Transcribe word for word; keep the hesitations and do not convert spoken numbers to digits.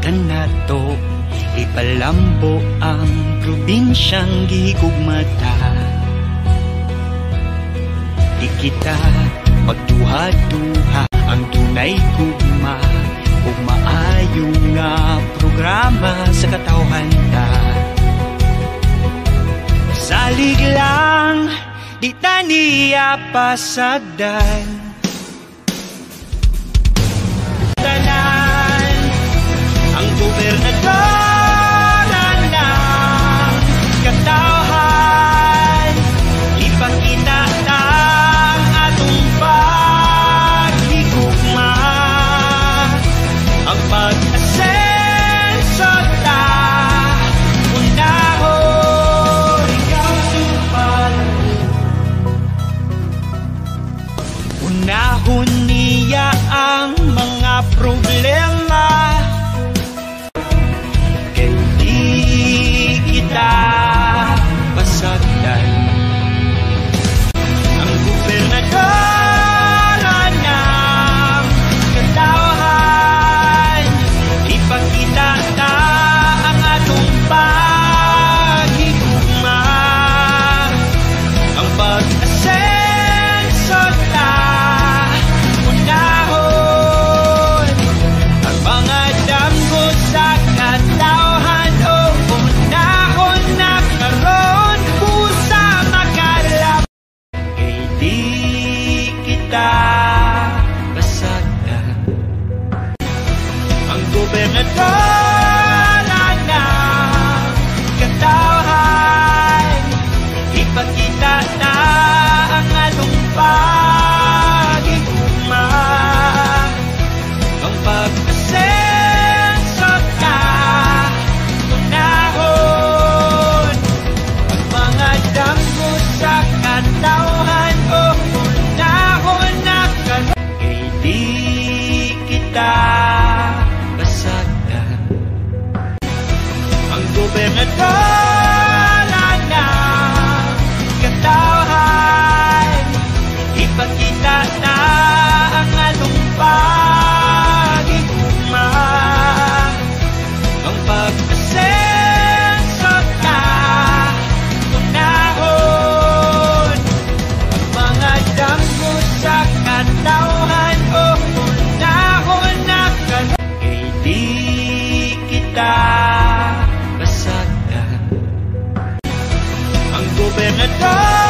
kanato, ipalambo ang probinsyang gihigugmata. Di kita magduha-duha ang tunay gugma ug maayong nga programa sa katawhan ta. Salig lang, di ta niya pasagdan. Tanan ang gobernador ng katawhan, ipakita ang atong paghigugma, ang pag-asenso ta unahon. Ikaw supal unahon niya ang mga problema, kay di kita pasagdan. Ang gobernador ng katawhan, ipakita ta ang atong paghigugma, ang pag-asenso ta unahon, ang mga damgo sa katawhan o unahon na karon pusa makalap, kay di kita basagdan. Ang gobernador ng katawhan, ipakita na ang atong paghigugma, ang pag-asenso ta unahon, ang mga damgo sa katawhan o unahon na karon, kay di kita basagdan. Ang gobernador ng katawhan, ipakita na ang atong paghigugma, ang pag-asenso ta unahon, ang mga damgo sa katawhan o unahon na karon, kay di kita basagdan. Ang gobernador